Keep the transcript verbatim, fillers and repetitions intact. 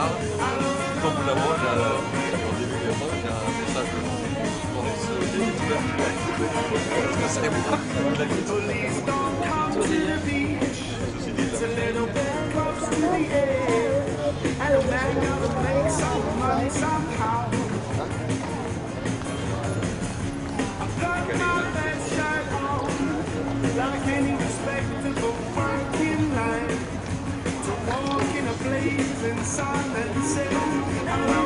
parle. Quand vous la voyez, au début de l'époque, il y a un message de pour les découvertes. Est-ce que c'est moi? Like any respectable working life, to walk in a blazing sun and say,